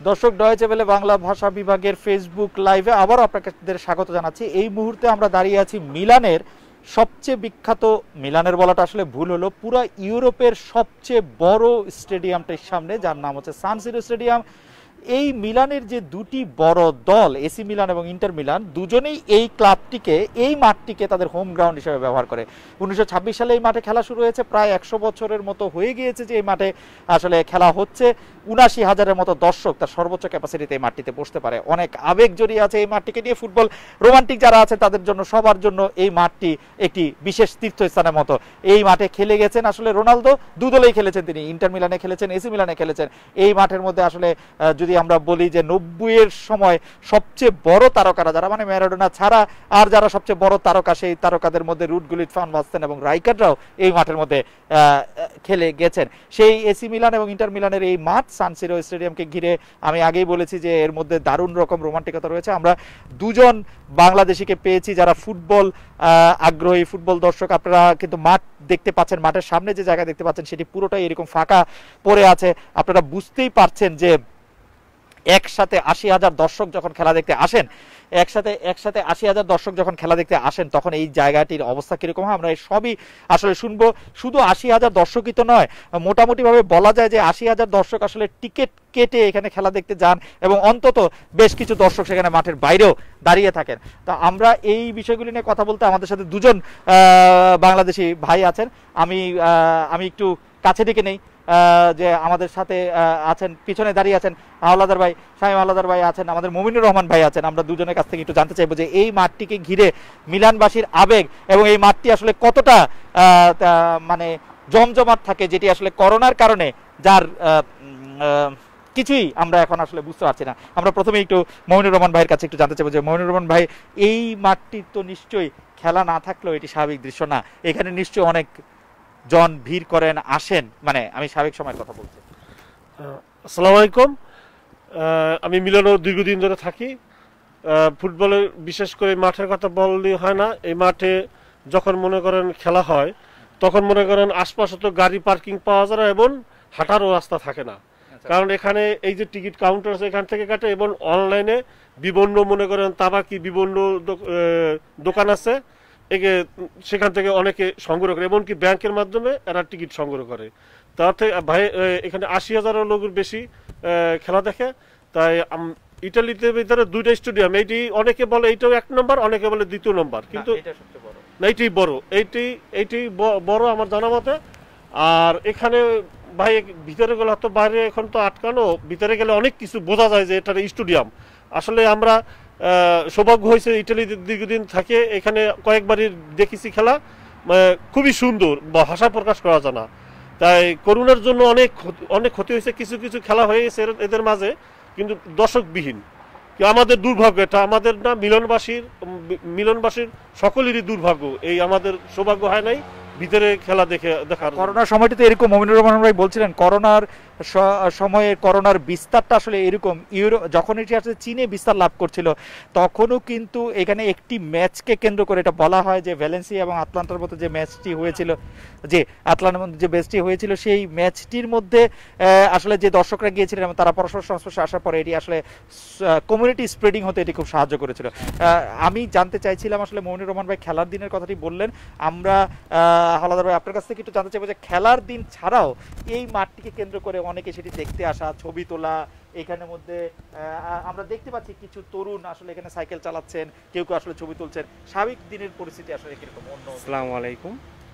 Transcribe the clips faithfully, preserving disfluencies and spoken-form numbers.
দর্শক, ডয়েচে ওয়েলে বাংলা ভাষা বিভাগের ফেসবুক লাইভে আবারও আপনাদের স্বাগত জানাচ্ছি। এই মুহূর্তে আমরা দাঁড়িয়ে আছি মিলানের সবচেয়ে বিখ্যাত, মিলানের বলাটা আসলে ভুল হলো, পুরো ইউরোপের সবচেয়ে বড় স্টেডিয়ামটার সামনে, যার নাম হচ্ছে সান সিরো স্টেডিয়াম। এই মিলানের যে দুটি বড় দল, এসি মিলান এবং ইন্টার মিলান, দুজনেই এই ক্লাবটিকে, এই মাঠটিকে তাদের হোম গ্রাউন্ড হিসেবে ব্যবহার করে। উনিশশো ছাব্বিশ সালে এই মাঠে খেলা শুরু হয়েছে, প্রায় একশো বছরের মতো হয়ে গিয়েছে যে এই মাঠে আসলে খেলা হচ্ছে। উনাশি হাজারের মতো দর্শক তার সর্বোচ্চ ক্যাপাসিটিতে এই মাঠটিতে বসতে পারে। অনেক আবেগ জড়িয়ে আছে এই মাঠটিকে নিয়ে। ফুটবল রোমান্টিক যারা আছে তাদের জন্য, সবার জন্য এই মাঠটি একটি বিশেষ তীর্থস্থানের মতো। এই মাঠে খেলে গেছেন আসলে রোনালদো, দু দলেই খেলেছেন তিনি, ইন্টার মিলানে খেলেছেন, এসি মিলানে খেলেছেন। এই মাঠের মধ্যে আসলে যদি আমরা বলি যে নব্বই এর সময় সবচেয়ে বড় তারকারা যারা, মানে ম্যারাডোনা ছাড়া আর যারা সবচেয়ে বড় তারকা, সেই তারকাদের মধ্যে রুড গুলিট, ফান বাস্তেন এবং রাইকাররাও এই মাঠের মধ্যে খেলে গেছেন। সেই এসি মিলান এবং ইন্টার মিলানের এই মাঠ সান সিরো স্টেডিয়ামকে ঘিরে আমি আগেই বলেছি যে এর মধ্যে দারুণ রকম রোমান্টিকতা রয়েছে। আমরা দুজন বাংলাদেশিকে পেয়েছি যারা ফুটবল আগ্রহী, ফুটবল দর্শক। আপনারা কিন্তু মাঠ দেখতে পাচ্ছেন, মাঠের সামনে যে জায়গা দেখতে পাচ্ছেন সেটি পুরোটাই এরকম ফাঁকা পড়ে আছে। আপনারা বুঝতেই পারছেন যে একসাথে আশি হাজার দর্শক যখন খেলা দেখতে আসেন, একসাথে একসাথে আশি হাজার দর্শক যখন খেলা দেখতে আসেন তখন এই জায়গাটির অবস্থা কিরকম হয় আমরা সবই আসলে শুনবো। শুধু আশি হাজার দর্শকই তো নয়, মোটামুটি ভাবে বলা যায় যে আশি হাজার দর্শক আসলে টিকিট কেটে এখানে খেলা দেখতে যান এবং অন্তত বেশ কিছু দর্শক সেখানে মাঠের বাইরেও দাঁড়িয়ে থাকেন। তা আমরা এই বিষয়গুলি নিয়ে কথা বলতে আমাদের সাথে দুজন বাংলাদেশি ভাই আছেন। আমি আমি একটু কাছে ডেকে নেই যে আমাদের সাথে আছেন, পিছনে দাঁড়িয়ে আছেন হাওলাদার ভাই, শামীম হাওলাদার ভাই আছেন, আমাদের মুমিনুর রহমান ভাই আছেন। আমরা দুজনের কাছ থেকে একটু জানতে চাইবো যে এই মাঠটিকে ঘিরে মিলানবাসীর আবেগ এবং এই মাঠটি আসলে কতটা মানে জমজমাট থাকে, যেটি আসলে করোনার কারণে যার কিছুই আমরা এখন আসলে বুঝতে পারছি না। আমরা প্রথমে একটু মুমিনুর রহমান ভাইয়ের কাছে একটু জানতে চাইবো যে মুমিনুর রহমান ভাই, এই মাঠটি তো নিশ্চয়ই খেলা না থাকলেও এটি স্বাভাবিক দৃশ্য না, এখানে নিশ্চয়ই অনেক জন ভিড় করেন, আসেন, মানে আমি স্বাভাবিক সময়ের কথা বলছি। আসসালামু আলাইকুম। আমি মিলানো দীর্ঘদিন ধরে থাকি। ফুটবলের বিশেষ করে মাঠের কথা বললে হয় না। এই মাঠে যখন মনে করেন খেলা হয় তখন মনে করেন আশপাশে তো গাড়ি পার্কিং পাওয়া যায় না এবং হাঁটারও রাস্তা থাকে না, কারণ এখানে এই যে টিকিট কাউন্টার আছে এখান থেকে কাটে এবং অনলাইনে বিভিন্ন মনে করেন তাবাকি বিভিন্ন দোকান আছে, একে সেখান থেকে অনেকে সংগ্রহ করে, এমনকি ব্যাংকের মাধ্যমে এরা টিকিট সংগ্রহ করে। তাতে ভাই এখানে আশি হাজার লোকের বেশি খেলা দেখে। তাই ইটালিতে ভিতরে দুইটা স্টেডিয়াম, এইটি অনেকে বলে এইটাও এক নম্বর, অনেকে বলে দ্বিতীয় নম্বর, কিন্তু এইটি বড়, এইটি এইটি বড় আমার জানা মতে। আর এখানে ভাই ভিতরে গেলে তো বাইরে এখন তো আটকানো, ভিতরে গেলে অনেক কিছু বোঝা যায় যে এটা স্টেডিয়াম। আসলে আমরা সৌভাগ্য হয়েছে ইটালিতে দীর্ঘদিন থাকে, এখানে কয়েকবারই দেখেছি খেলা, খুবই সুন্দর, ভাষা প্রকাশ করা যায় না। তাই করোনার জন্য অনেক অনেক ক্ষতি হয়েছে, কিছু কিছু খেলা হয়ে গেছে এদের মাঝে, কিন্তু দর্শকবিহীন। আমাদের দুর্ভাগ্য, এটা আমাদের না, মিলনবাসীর মিলনবাসীর সকলেরই দুর্ভাগ্য। এই আমাদের সৌভাগ্য হয় নাই ভিতরে খেলা দেখে দেখার। করোনার সময়টিতে এরকম মুমিনুর রহমান ভাই বলছিলেন, করোনার সময়ে করোনার বিস্তারটা আসলে এরকম, ইউরো যখন এটি আসলে চীনে বিস্তার লাভ করছিল তখনও কিন্তু এখানে একটি ম্যাচকে কেন্দ্র করে এটা বলা হয় যে ভ্যালেন্সিয়া এবং আটলান্টার মধ্যে যে ম্যাচটি হয়েছিল, যে আটলান্টার মধ্যে যে ম্যাচটি হয়েছিল সেই ম্যাচটির মধ্যে আসলে যে দর্শকরা গিয়েছিলেন এবং তারা পরস্পর সংস্পর্শে আসার পরে এটি আসলে কমিউনিটি স্প্রেডিং হতে এটি খুব সাহায্য করেছিল। আমি জানতে চাইছিলাম আসলে মুমিনুর রহমান ভাই খেলার দিনের কথাটি বললেন, আমরা হাওলাদার ভাই আপনার কাছ থেকে একটু জানতে চাইবো যে খেলার দিন ছাড়াও এই মাঠটিকে কেন্দ্র করে অনেকে সেটি দেখতে আসা, ছবি তোলা, এখানের মধ্যে আমরা দেখতে পাচ্ছি কিছু তরুণ আসলে এখানে সাইকেল চালাচ্ছেন, কেউ কেউ আসলে ছবি তুলছেন। স্বাভাবিক দিনের পরিস্থিতি আসলে কিরকম? আসসালামু আলাইকুম।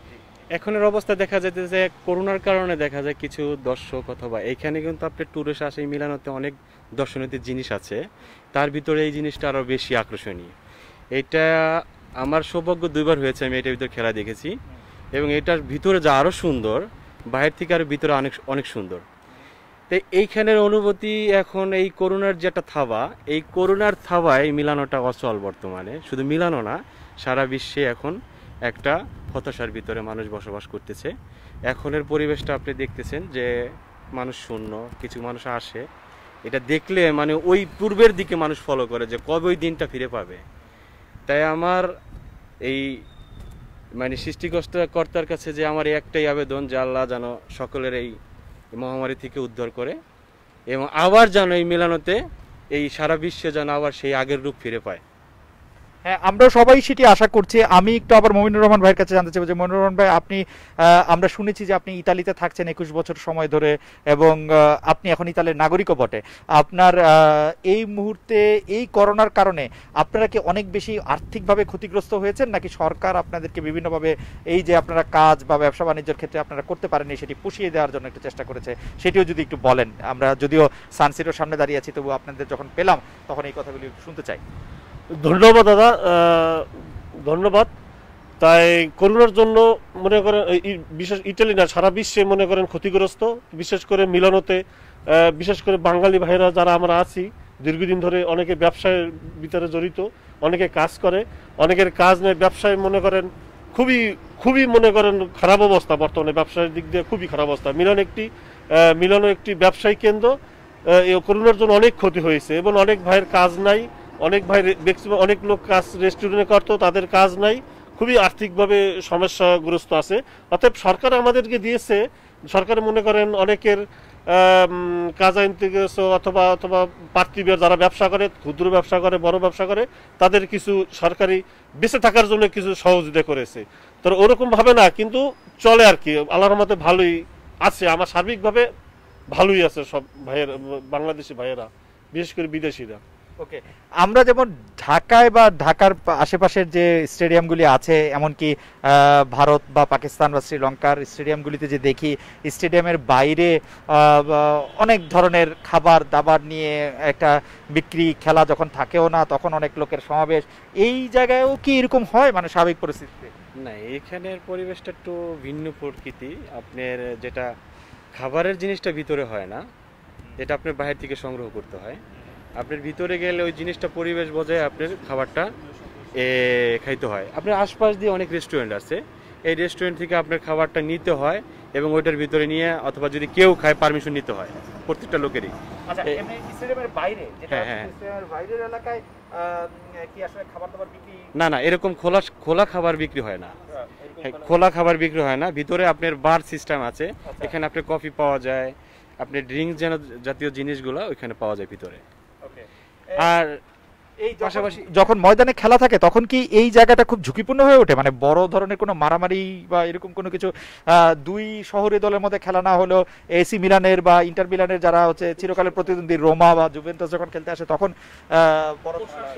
এখনের অবস্থা দেখা যাচ্ছে যে করোনার কারণে দেখা যায় কিছু দর্শক অথবা এখানে কিন্তু আপনি ট্যুরিস্ট আসে, মিলানোতে অনেক দর্শনীয় জিনিস আছে, তার ভিতরে এই জিনিসটা আরও বেশি আকর্ষণীয়। এটা আমার সৌভাগ্য দুইবার হয়েছে, আমি এটার ভিতরে খেলা দেখেছি এবং এটার ভিতরে যা আরও সুন্দর, বাইরে থেকে আরও ভিতরে অনেক অনেক সুন্দর। তো এইখানের অনুভূতি এখন এই করোনার যে একটা থাবা, এই করোনার থাবায় মিলানোটা অচল বর্তমানে। শুধু মিলানো না, সারা বিশ্বে এখন একটা হতাশার ভিতরে মানুষ বসবাস করতেছে। এখনের পরিবেশটা আপনি দেখতেছেন যে মানুষ শূন্য, কিছু মানুষ আসে, এটা দেখলে মানে ওই পূর্বের দিকে মানুষ ফলো করে যে কবে ওই দিনটা ফিরে পাবে। তাই আমার এই মানে সৃষ্টিকর্তার কাছে যে আমার একটাই আবেদন যে আল্লাহ যেন সকলের এই মহামারী থেকে উদ্ধার করে এবং আবার যেন এই মিলানোতে এই সারা বিশ্বে যেন আবার সেই আগের রূপ ফিরে পায়। হ্যাঁ, আমরা সবাই সেটি আশা করছি। আমি একটু আবার মমিনুর রহমান ভাইয়ের কাছে জানতে চাইবো যে মমিনুর রহমান ভাই, আপনি আমরা শুনেছি যে আপনি ইতালিতে থাকছেন একুশ বছর সময় ধরে এবং আপনি এখন ইতালির নাগরিকও বটে। আপনার এই মুহূর্তে এই করোনার কারণে আপনারা কি অনেক বেশি আর্থিকভাবে ক্ষতিগ্রস্ত হয়েছেন, নাকি সরকার আপনাদেরকে বিভিন্নভাবে এই যে আপনারা কাজ বা ব্যবসা বাণিজ্যের ক্ষেত্রে আপনারা করতে পারেননি সেটি পুষিয়ে দেওয়ার জন্য একটু চেষ্টা করেছে, সেটিও যদি একটু বলেন। আমরা যদিও সানসিটির সামনে দাঁড়িয়ে আছি, তবু আপনাদের যখন পেলাম তখন এই কথাগুলি শুনতে চাই। ধন্যবাদ দাদা, ধন্যবাদ। তাই করোনার জন্য মনে করেন বিশেষ ইটালি না সারা বিশ্বে মনে করেন ক্ষতিগ্রস্ত, বিশেষ করে মিলানোতে বিশেষ করে বাঙালি ভাইরা যারা আমরা আছি দীর্ঘদিন ধরে, অনেকে ব্যবসায়ের ভিতরে জড়িত, অনেকে কাজ করে, অনেকের কাজ নেই, ব্যবসায় মনে করেন খুবই খুবই মনে করেন খারাপ অবস্থা বর্তমানে, ব্যবসায়ের দিক দিয়ে খুবই খারাপ অবস্থা। মিলানো একটি মিলানো একটি ব্যবসায়ী কেন্দ্র, করোনার জন্য অনেক ক্ষতি হয়েছে এবং অনেক ভাইয়ের কাজ নাই, অনেক ভাই ম্যাক্সিমাম অনেক লোক কাজ রেস্টুরেন্টে করতো, তাদের কাজ নাই, খুবই আর্থিকভাবে সমস্যাগ্রস্ত আছে। অতএব সরকার আমাদেরকে দিয়েছে, সরকার মনে করেন অনেকের কাজ আনতে গেছে অথবা অথবা পার্থিবের যারা ব্যবসা করে, ক্ষুদ্র ব্যবসা করে, বড় ব্যবসা করে, তাদের কিছু সরকারি বেঁচে থাকার জন্য কিছু সহযোগিতা করেছে। তো ওরকম ভাবে না, কিন্তু চলে আর কি, আল্লাহর রহমতে ভালোই আছে, আমার সার্বিকভাবে ভালোই আছে সব ভাইয়ের, বাংলাদেশি ভাইয়েরা, বিশেষ করে বিদেশিরা। ওকে, আমরা যেমন ঢাকায় বা ঢাকার আশেপাশের যে স্টেডিয়ামগুলি আছে, এমনকি ভারত বা পাকিস্তান বা শ্রীলঙ্কার স্টেডিয়ামগুলিতে যে দেখি, স্টেডিয়ামের বাইরে অনেক ধরনের খাবার দাবার নিয়ে একটা বিক্রি, খেলা যখন থাকেও না তখন অনেক লোকের সমাবেশ, এই জায়গায়ও কি এরকম হয় মানে স্বাভাবিক পরিস্থিতিতে? না, এখানের পরিবেশটা একটু ভিন্ন প্রকৃতি। আপনার যেটা খাবারের জিনিসটা ভিতরে হয় না, এটা আপনার বাইরে থেকে সংগ্রহ করতে হয়। আপনার ভিতরে গেলে ওই জিনিসটা পরিবেশ বজায় আপনার খাবারটা এ খাইতে হয়। আপনার আশপাশ দিয়ে অনেক রেস্টুরেন্ট আছে, এই রেস্টুরেন্ট থেকে আপনার খাবারটা নিতে হয় এবং ওইটার ভিতরে নিয়ে অথবা যদি কেউ খায় পারমিশন নিতে হয় প্রত্যেকটা লোকেরই। আচ্ছা, এমনি স্টেডিয়ামের বাইরে যেটা স্টেডিয়ামের বাইরের এলাকায় কি আসলে খাবার দাবার বিক্রি? না না, এরকম খোলা খোলা খাবার বিক্রি হয় না, খোলা খাবার বিক্রি হয় না। ভিতরে আপনার বার সিস্টেম আছে, এখানে আপনার কফি পাওয়া যায়, আপনার ড্রিঙ্কস জাতীয় জিনিসগুলো ওইখানে পাওয়া যায় ভিতরে। আর এই পাশাপাশি যখন ময়দানে খেলা থাকে তখন কি এই জায়গাটা খুব ঝুঁকিপূর্ণ হয়ে ওঠে, মানে বড় ধরনের কোনো মারামারি বা এরকম কোনো কিছু? দুই শহরে দলের মধ্যে খেলা না হলেও এসি মিলানের বা ইন্টার মিলানের যারা হচ্ছে চিরকালের প্রতিদ্বন্দ্বী রোমা বা জুভেন্টাস যখন খেলতে আসে তখন বড়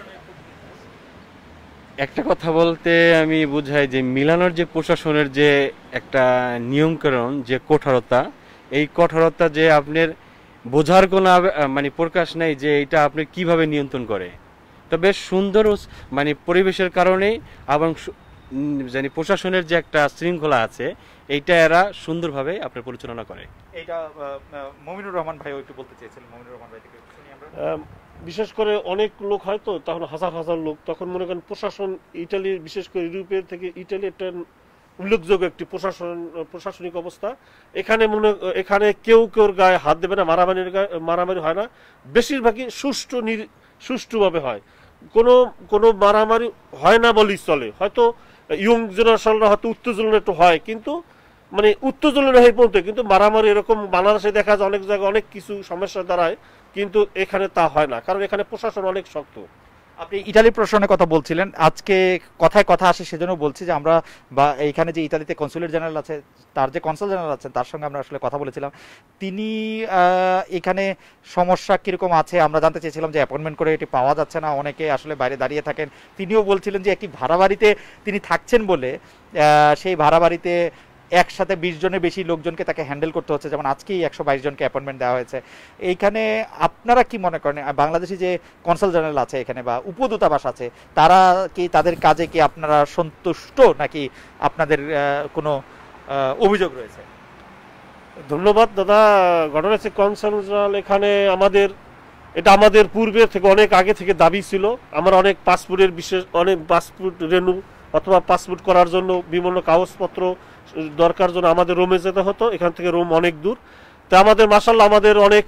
একটা কথা বলতে আমি বুঝাই যে মিলানোর যে প্রশাসনের যে একটা নিয়মকানুন, যে কঠোরতা, এই কঠোরতা যে আপনার বোঝার কোনো মানে প্রকাশ নেই যে এটা আপনি কিভাবে নিয়ন্ত্রণ করে। তো বেশ সুন্দর মানে পরিবেশের কারণেই এবং জানি প্রশাসনের যে একটা শৃঙ্খলা আছে, এইটা এরা সুন্দরভাবে আপনার পরিচালনা করে। এইটা মমিনুর রহমান ভাই একটু বলতে চেয়েছিলেন। মমিনুর রহমান ভাই থেকে শুনি আমরা। বিশেষ করে অনেক লোক হয়তো তখন হাজার হাজার লোক, তখন মনে করেন প্রশাসন ইটালির বিশেষ করে ইউরোপের থেকে ইটালি একটা উল্লেখযোগ্য একটি প্রশাসন প্রশাসনিক অবস্থা। এখানে মনে এখানে কেউ কেউ গায়ে হাত দেবে না, মারামারির গায়ে মারামারি হয় না, বেশিরভাগই সুষ্ঠু সুষ্ঠুভাবে হয়, কোনো কোনো মারামারি হয় না বলেই চলে। হয়তো ইয়ং জেনারেশনরা হয়তো উত্তেজনা একটু হয়, কিন্তু মানে উত্তেজনা হয়ে পড়তে, কিন্তু মারামারি এরকম বাংলাদেশে দেখা যায় অনেক জায়গায় অনেক কিছু সমস্যা দাঁড়ায়, কিন্তু এখানে তা হয় না, কারণ এখানে প্রশাসন অনেক শক্ত। আপনি ইটালির প্রশাসনের কথা বলছিলেন, আজকে কথায় কথা আসে সেজন্য বলছি যে আমরা বা এইখানে যে ইতালিতে কনসুলেট জেনারেল আছে, তার যে কনসাল জেনারেল আছেন তার সঙ্গে আমরা আসলে কথা বলেছিলাম। তিনি এখানে সমস্যা কিরকম আছে আমরা জানতে চেয়েছিলাম, যে অ্যাপয়েন্টমেন্ট করে এটি পাওয়া যাচ্ছে না, অনেকে আসলে বাইরে দাঁড়িয়ে থাকেন। তিনিও বলছিলেন যে একটি ভাড়া বাড়িতে তিনি থাকছেন বলে সেই ভাড়া বাড়িতে একসাথে বিশ জনের বেশি লোকজনকে তাকে হ্যান্ডেল করতে হচ্ছে, যেমন আজকেই একশো বাইশ জনকে অ্যাপয়েন্টমেন্ট দেওয়া হয়েছে। এইখানে আপনারা কি মনে করেন, বাংলাদেশি যে কনসাল জেনারেল আছে এখানে বা উপদূতাবাস আছে, তারা কি তাদের কাজে কি আপনারা সন্তুষ্ট, নাকি আপনাদের কোনো অভিযোগ রয়েছে? ধন্যবাদ দাদা। ঘটনা হচ্ছে কনসাল জেনারেল এখানে আমাদের, এটা আমাদের পূর্বের থেকে অনেক আগে থেকে দাবি ছিল। আমরা অনেক পাসপোর্টের বিশেষ অনেক পাসপোর্ট রেনু অথবা পাসপোর্ট করার জন্য বিভিন্ন কাগজপত্র দরকার জন্য আমাদের রোমে যেতে হতো, এখান থেকে রোম অনেক দূর। তা আমাদের মাশাআল্লাহ আমাদের অনেক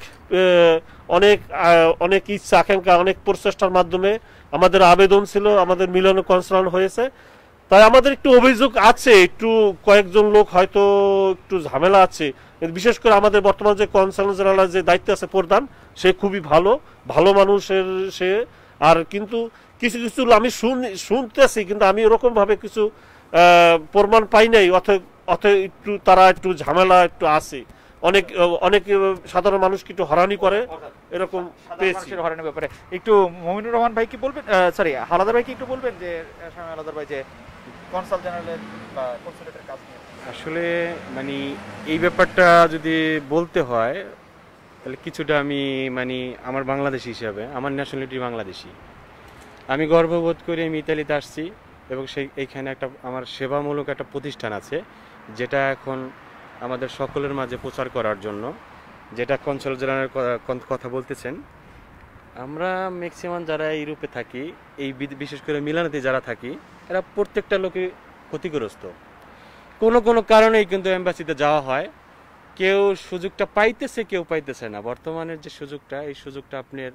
অনেক অনেক ইচ্ছা আকাঙ্ক্ষা, অনেক প্রচেষ্টার মাধ্যমে আমাদের আবেদন ছিল, আমাদের মিলন কনসাল হয়েছে। তাই আমাদের একটু অভিযোগ আছে, একটু কয়েকজন লোক হয়তো একটু ঝামেলা আছে, বিশেষ করে আমাদের বর্তমান যে কনসার্ন জেনারেল যে দায়িত্বে আছে প্রধান, সে খুবই ভালো ভালো মানুষের সে। আর কিন্তু কিছু কিছু আমি শুনতেছি, কিন্তু আমি এরকম ভাবে কিছু প্রমাণ পাই নাই, অথবা অথবা একটু তারা একটু ঝামেলা একটু আছে, অনেক অনেক সাধারণ মানুষকে একটু হয়রানি করে এরকম পেয়েছি। হয়রানির ব্যাপারে একটু মমিনুর রহমান ভাই কি বলবেন, সরি হালাদার ভাই কি একটু বলবেন যে স্বামী হালাদার ভাই যে কনসাল জেনারেলের বা কনসুলেটের কাজ নিয়ে? আসলে মানে এই ব্যাপারটা যদি বলতে হয় তাহলে কিছুটা আমি মানে আমার বাংলাদেশি হিসাবে, আমার ন্যাশনালিটি বাংলাদেশি, আমি গর্ববোধ করি আমি ইতালিতে আসছি এবং সেই এইখানে একটা আমার সেবামূলক একটা প্রতিষ্ঠান আছে যেটা এখন আমাদের সকলের মাঝে প্রচার করার জন্য, যেটা কনসাল জেনারেল কথা বলতেছেন। আমরা ম্যাক্সিমাম যারা ইউরোপে থাকি, এই বিশেষ করে মিলানোতে যারা থাকি, এরা প্রত্যেকটা লোকে ক্ষতিগ্রস্ত। কোনো কোনো কারণেই কিন্তু এম্বাসিতে যাওয়া হয়, কেউ সুযোগটা পাইতেছে, কেউ পাইতেছে না। বর্তমানের যে সুযোগটা, এই সুযোগটা আপনার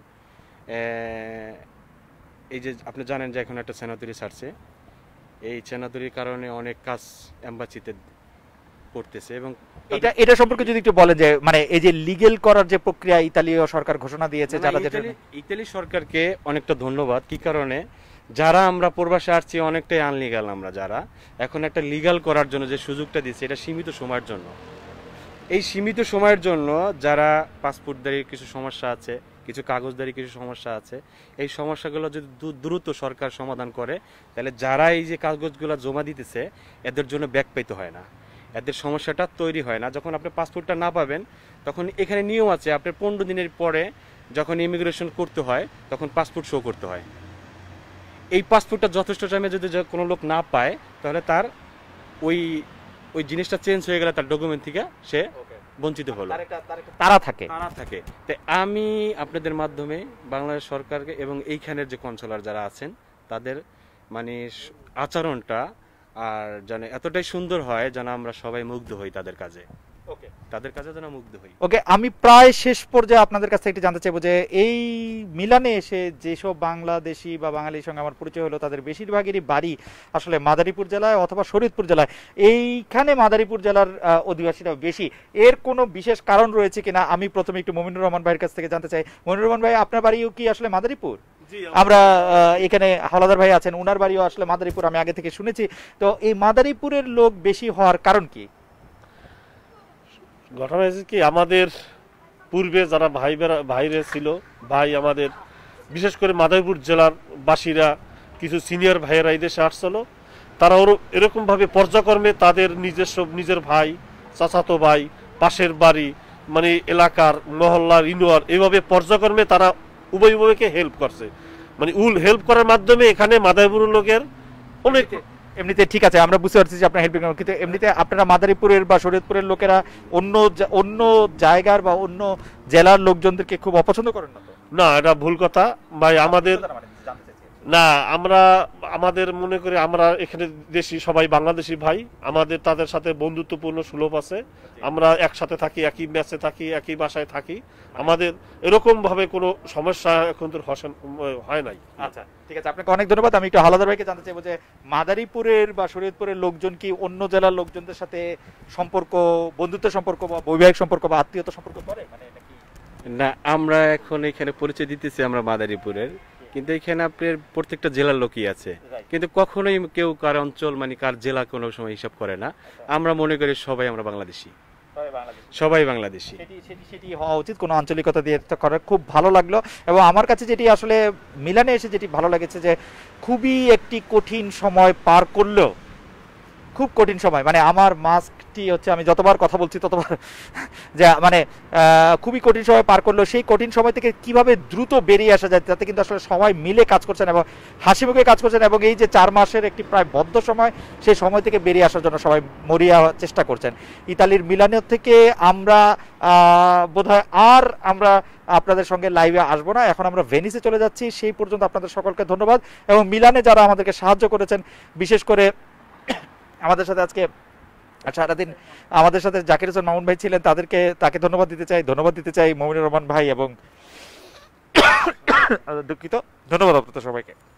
এই যে আপনি জানেন যে এখন একটা সেনাতুরি ছাড়ছে, এই সেনাতুরির কারণে অনেক কাজ এম্বাসিতে করতেছে। এবং এটা এটা সম্পর্কে যদি একটু বলেন যে মানে এই যে লিগ্যাল করার যে প্রক্রিয়া ইতালীয় সরকার ঘোষণা দিয়েছে, যারা যেটা ইতালি সরকারকে অনেকটা ধন্যবাদ। কি কারণে, যারা আমরা প্রবাসে আসছি অনেকটাই আনলিগাল, আমরা যারা এখন একটা লিগ্যাল করার জন্য যে সুযোগটা দিচ্ছে, এটা সীমিত সময়ের জন্য। এই সীমিত সময়ের জন্য যারা পাসপোর্টদারি কিছু সমস্যা আছে, কিছু কাগজদারি কিছু সমস্যা আছে, এই সমস্যাগুলো যদি দ্রুত সরকার সমাধান করে, তাহলে যারা এই যে কাগজগুলো জমা দিতেছে এদের জন্য ব্যাক পেতে হয় না, এদের সমস্যাটা তৈরি হয় না। যখন আপনি পাসপোর্টটা না পাবেন, তখন এখানে নিয়ম আছে, আপনার পনেরো দিনের পরে যখন ইমিগ্রেশন করতে হয় তখন পাসপোর্ট শো করতে হয়। এই পাসপোর্টটা যথেষ্ট টাইমে যদি কোনো লোক না পায়, তাহলে তার ওই ওই জিনিসটা চেঞ্জ হয়ে গেলে তার ডকুমেন্ট থেকে সে বঞ্চিত হলো, তারা থাকে তারা থাকে তাই আমি আপনাদের মাধ্যমে বাংলাদেশ সরকারকে এবং এইখানের যে কনসুলার যারা আছেন তাদের মানে আচরণটা আর যেন এতটাই সুন্দর হয় যেন আমরা সবাই মুগ্ধ হই তাদের কাজে, ওকে তাদের কাজে যেন মুগ্ধ হই। ওকে, আমি প্রায় শেষ পর্যায়ে আপনাদের কাছ থেকে একটু জানতে চাইবো যে এই মিলানে এসে যেসব বাংলাদেশি বা বাঙালির সঙ্গে আমার পরিচয় হলো, তাদের বেশিরভাগেরই বাড়ি আসলে মাদারীপুর জেলায় অথবা শরীয়তপুর জেলায়। এইখানে মাদারীপুর জেলার অধিবাসীরা বেশি, এর কোনো বিশেষ কারণ রয়েছে কিনা আমি প্রথমে একটু মমিনুর রহমান ভাইয়ের কাছ থেকে জানতে চাই। মমিনুর রহমান ভাই, আপনার বাড়িও কি আসলে মাদারীপুর? আমরা এখানে হাওলাদার ভাই আছেন, উনার বাড়িও আসলে মাদারীপুর, আমি আগে থেকে শুনেছি। তো এই মাদারীপুরের লোক বেশি হওয়ার কারণ কি? ঘটনা হয়েছে কি, আমাদের পূর্বে যারা ভাই ভাইরে ছিল, ভাই আমাদের বিশেষ করে মাদারীপুর জেলার বাসীরা কিছু সিনিয়র ভাইয়েরা এই দেশে আসছিল, তারা ওর এরকমভাবে পর্যায়ক্রমে তাদের নিজস্ব নিজের ভাই, চাচাতো ভাই, পাশের বাড়ি, মানে এলাকার মহল্লার ইউনিয়ন, এইভাবে পর্যায়ক্রমে তারা উভয় উভয়কে হেল্প করছে। মানে উল হেল্প করার মাধ্যমে এখানে মাদারীপুর লোকের অনেক এমনিতে ঠিক আছে, আমরা বুঝতে পারছি যে আপনার হেল্পিং, কিন্তু এমনিতে আপনারা মাদারীপুরের বা শরীয়তপুরের লোকেরা অন্য অন্য জায়গার বা অন্য জেলার লোকজনদেরকে খুব অপছন্দ করেন না তো? না, এটা ভুল কথা ভাই। আমাদের না, আমরা আমাদের মনে করি আমরা এখানে দেশি সবাই বাংলাদেশি ভাই, আমাদের তাদের সাথে বন্ধুত্বপূর্ণ সুলভ আছে, আমরা একসাথে থাকি, একই ম্যাচে থাকি, একই বাসায় থাকি, আমাদের এরকম ভাবে কোনো সমস্যা এখন তো হয় নাই। আচ্ছা ঠিক আছে, আপনাকে অনেক ধন্যবাদ। আমি একটু হালাদার ভাইকে জানতে চাইবো যে মাদারীপুরের বা শরীয়তপুরের লোকজন কি অন্য জেলার লোকজনদের সাথে সম্পর্ক, বন্ধুত্ব সম্পর্ক বা বৈবাহিক সম্পর্ক বা আত্মীয়তা সম্পর্ক করে? মানে না, আমরা এখন এখানে পরিচয় দিতেছি আমরা মাদারীপুরের, কিন্তু এখানে আপনার প্রত্যেকটা জেলার লোকই আছে, কিন্তু কখনোই কেউ কার অঞ্চল মানে কার জেলা কোনো সময় হিসাব করে না। আমরা মনে করি সবাই আমরা বাংলাদেশি, সবাই বাংলাদেশি, সেটি হওয়া উচিত, কোনো আঞ্চলিকতা দিয়ে করার। খুব ভালো লাগলো। এবং আমার কাছে যেটি আসলে মিলানে এসে যেটি ভালো লেগেছে যে খুবই একটি কঠিন সময় পার করলো, খুব কঠিন সময়, মানে আমার মাস্কটি হচ্ছে, আমি যতবার কথা বলছি ততবার যে মানে খুবই কঠিন সময় পার করলো, সেই কঠিন সময় থেকে কিভাবে দ্রুত বেরিয়ে আসা যায়, তাতে কিন্তু আসলে সবাই মিলে কাজ করছেন এবং হাসি মুখে কাজ করছেন, এবং এই যে চার মাসের একটি প্রায় বদ্ধ সময়, সেই সময় থেকে বেরিয়ে আসার জন্য সবাই মরিয়া চেষ্টা করছেন। ইতালির মিলানের থেকে আমরা বোধহয় আর আমরা আপনাদের সঙ্গে লাইভে আসবো না, এখন আমরা ভেনিসে চলে যাচ্ছি। সেই পর্যন্ত আপনাদের সকলকে ধন্যবাদ, এবং মিলানে যারা আমাদেরকে সাহায্য করেছেন, বিশেষ করে আমাদের সাথে আজকে সারাদিন আমাদের সাথে জাকির হোসেন মামুন ভাই ছিলেন, তাদেরকে তাকে ধন্যবাদ দিতে চাই, ধন্যবাদ দিতে চাই মমিনুর রহমান ভাই, এবং দুঃখিত, ধন্যবাদ আপনাদের সবাইকে।